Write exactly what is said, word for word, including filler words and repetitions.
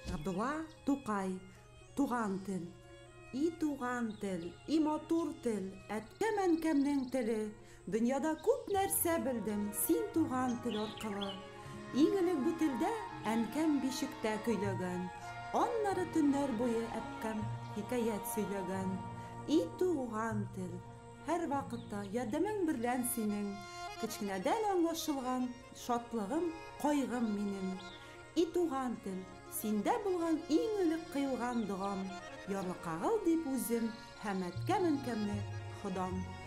Габдулла Тукай. Туган тел. И туган тел, и матур тел, әткәм әнкәмнең теле. Дөньяда күп нәрсә белдем, син туган тел аркылы. Иң элек бу телдә әнкәм бишектә көйләгән. Аннары төннәр буе әткәм хикәят сөйләгән. И туган тел, һәр вакытта ярдәмең берлән синең. Кечкенәдән аңлашылган шатлыгым, кайгым минем. И туган тел, синдә булган иң элек кыйлган догам. Ярлы кагыл дип үзем, һәм әткәм әнкәмне Ходам.